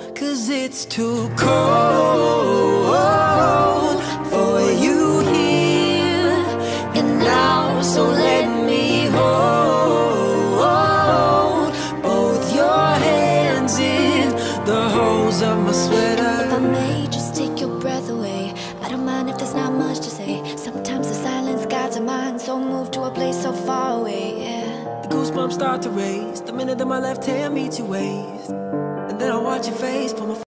'cause it's too cold for you here and now. So let me hold both your hands in the holes of my sweater. If I may just take your breath away, I don't mind if there's not much to say. Sometimes the silence guides our mind, so moved to a place so far away, yeah. The goosebumps start to raise the minute that my left hand meets your waist, and then I watch your face pull my